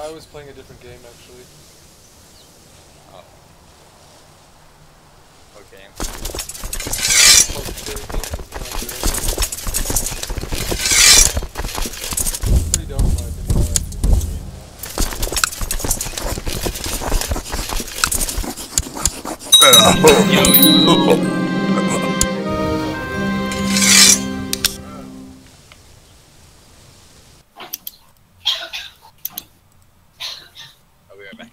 I was playing a different game actually. Oh. Okay. Pretty dope in my opinion. I'll be right back.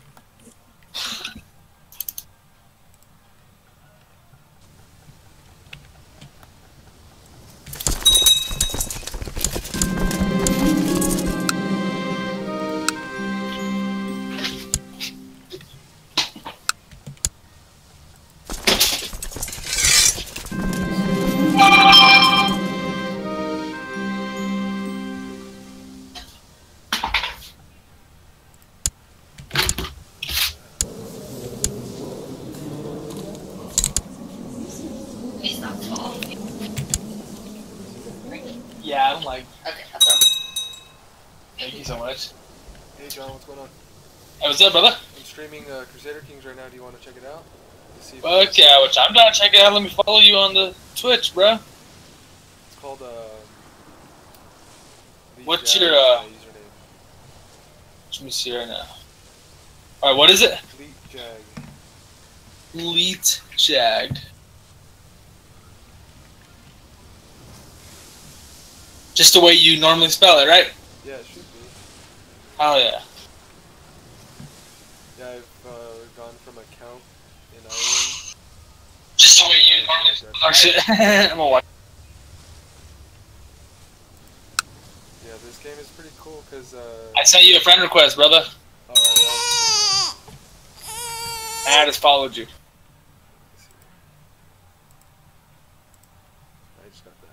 Yeah, I'm like, Okay, that's all. thank you so much. Hey John, what's going on? Hey, what's up, brother? I'm streaming Crusader Kings right now. Do you want to check it out? Let's see if Fuck yeah, which I'm down to check it out. Let me follow you on the Twitch, bro. It's called What's Jag your, is my username. Let me see right now. Alright, what is it? Fleet Jag. Elite Jag. Just the way you normally spell it, right? Yeah, it should be. Oh yeah. Yeah, I've gone from a count in Ireland. Just the way you normally spell it. Oh shit. I'm gonna watch. Yeah, this game is pretty cool because I sent you a friend request, brother. alright, I just followed you. I just got that.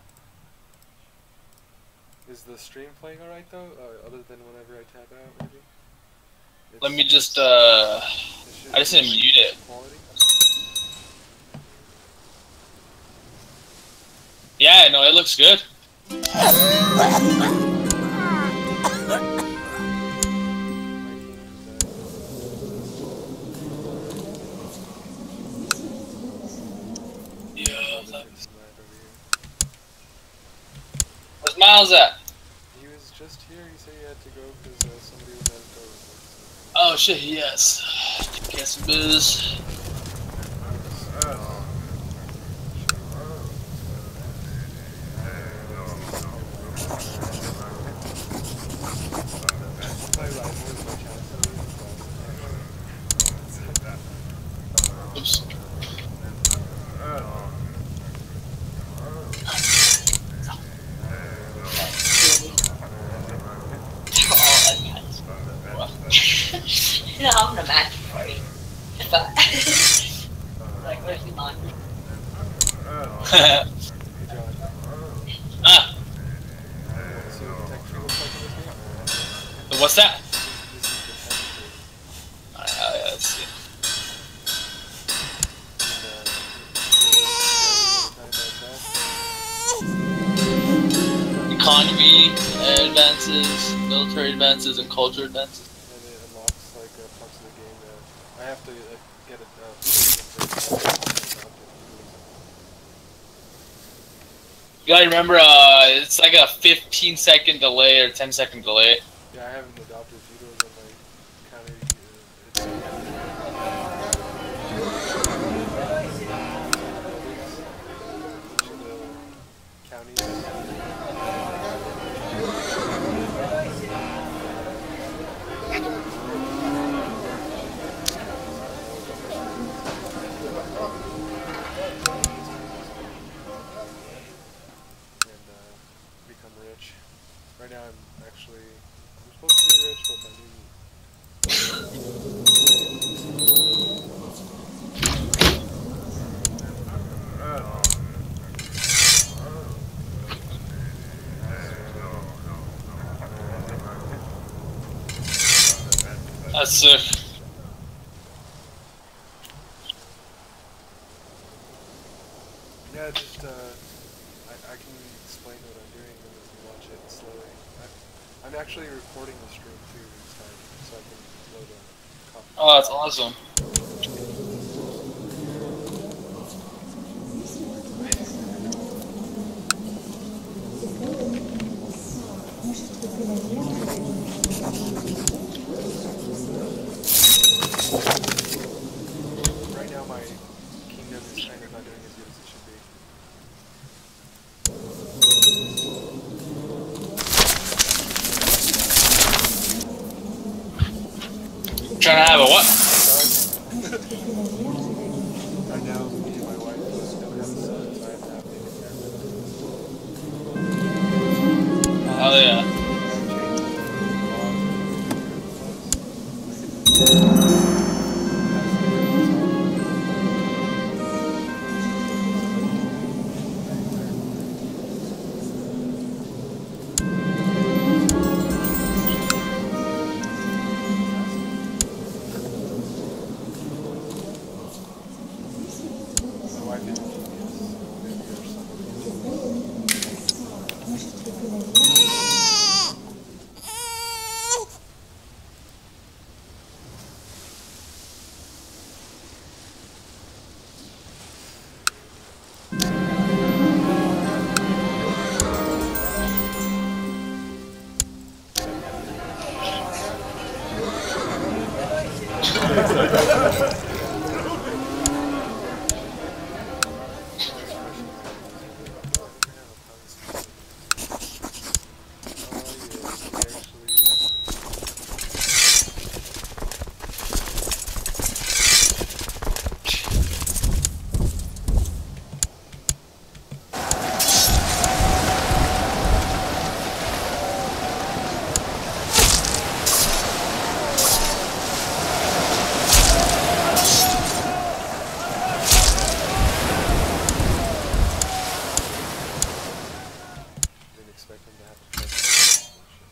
Is the stream playing alright though? Other than whenever I tap out, maybe? Let me just, It I should just be didn't mute it. Quality? Yeah, no, it looks good. Where's Miles at? He was just here. He said he had to go because somebody was at his door. Oh shit, yes. Get some biz. Oops. No, I'm gonna match for you. But like, where's your line? Ah, See what the texture looks like in this game? so what's that? This is the texture. Yeah, let's see. Economy advances, military advances, and culture advances. And it unlocks like parts of the game that I have to get it first. You gotta remember, it's like a 15-second delay or 10-second delay. Yeah, I haven't adopted judo in my counter. Become rich. Right now I'm supposed to be rich, but my new That's sick. Yeah, just I can explain what I'm doing and you can watch it slowly. I'm actually recording the stream too this time. so I can load a copy. Oh, that's awesome. Right now my kingdom is kind of not doing as good as it should be. Trying to have a what? Right now, me and my wife don't have a son, so I have to have baby care. Oh yeah. My wife is a genius, so maybe our son will be a didn't expect him to have a present.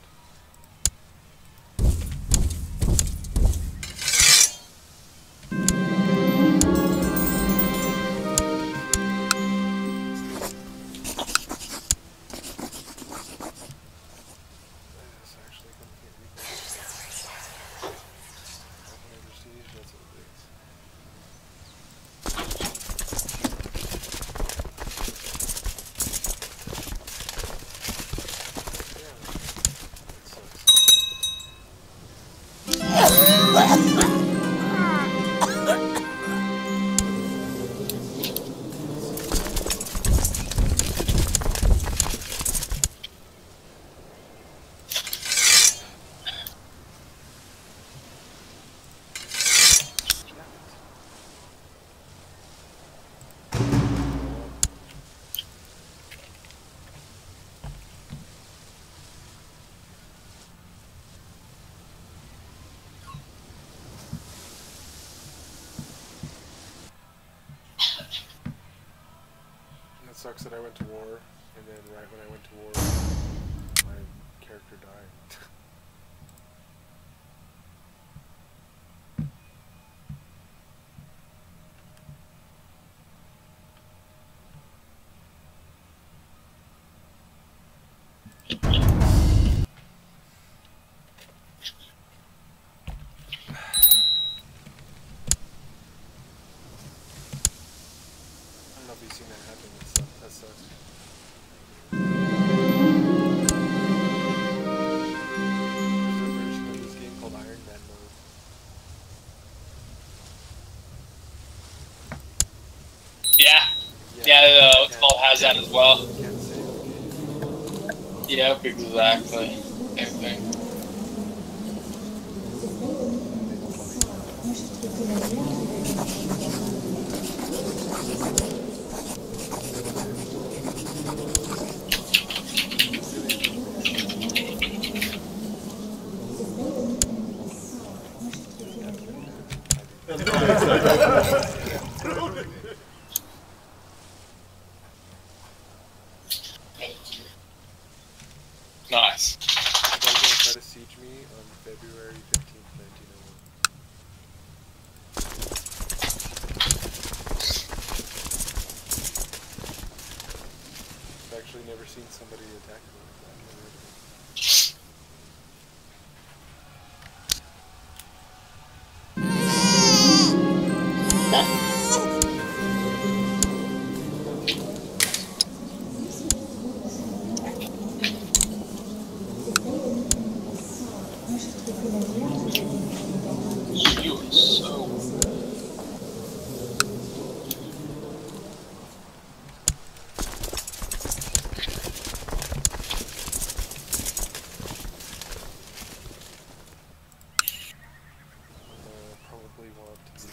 That's actually going to get rebuilt. Open siege, that's what it is. It sucks that I went to war, and then right when I went to war, my character died. I don't know if you've seen that happen. That sucks. There's a version of this game called Iron Man mode. Yeah. Yeah, what's called has that as well. You can't save the game. Yep, exactly. Same thing. Nice. They're going to try to siege me on February 15th, 1901. I've actually never seen somebody attack me like that. You are so. Probably want to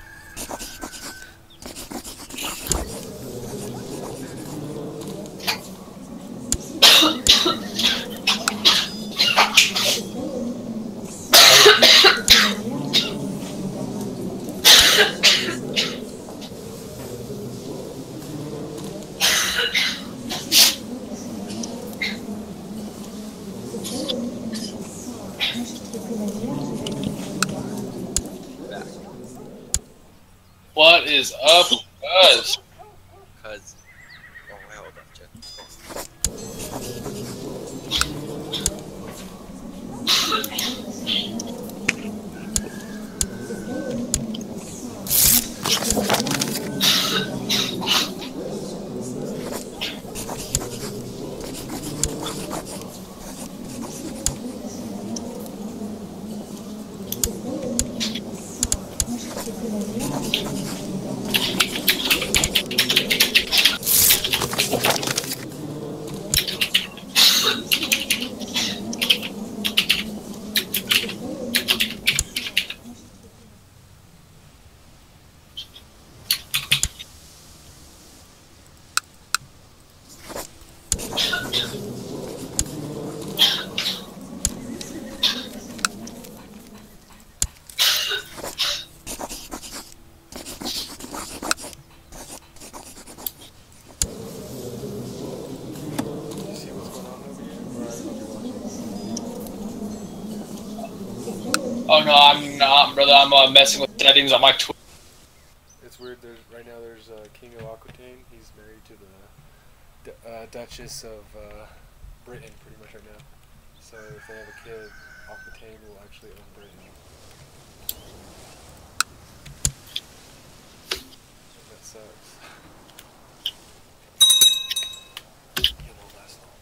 What is up, guys? Cause. Oh, wait, hold on, Jen. you see what's going on over here? Or Oh no, I'm not, brother. I'm messing with settings on my Twitch. it's weird. Right now there's King of Aquitaine. He's married to the Duchess of Britain, pretty much right now. So if they have a kid, Aquitaine will actually own Britain. That sucks. It won't last long.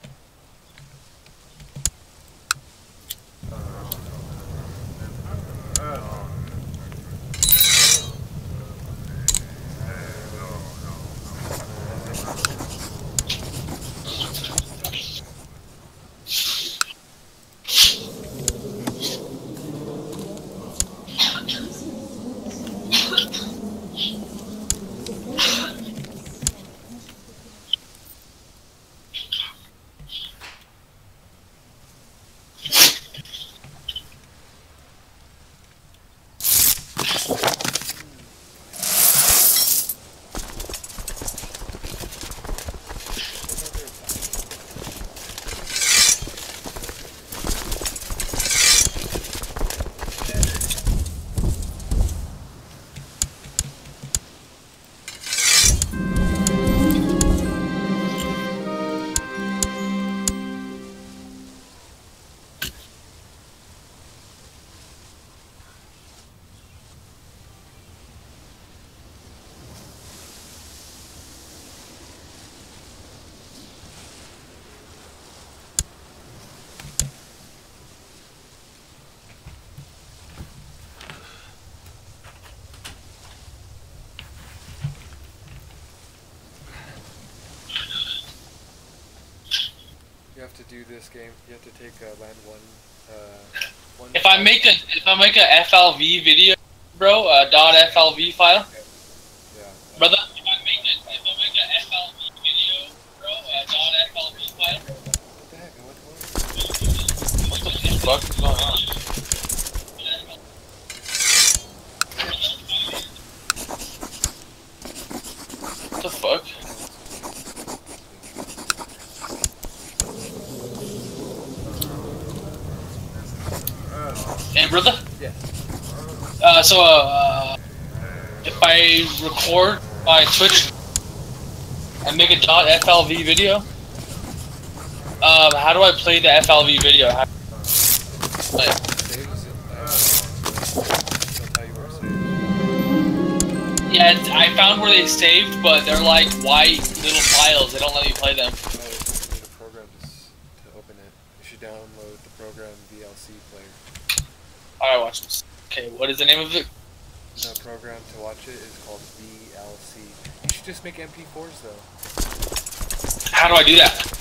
You have to do this game. You have to take land one. If I make a FLV video, bro, a .flv file, Yeah. brother. If I make a FLV video, bro, a .flv file. What the heck? What the fuck is going on? What the fuck? Hey, brother. Yeah. If I record my Twitch and make a .flv video, how do I play the FLV video? Like, Saves it. They'll tell you where it's saved. yeah, I found where they saved, but they're like white little files. They don't let me play them. You need a program to open it. You should download the program VLC player. Alright, watch this. Okay, what is the name of it? The program to watch it is called VLC. You should just make MP4s though. How do I do that?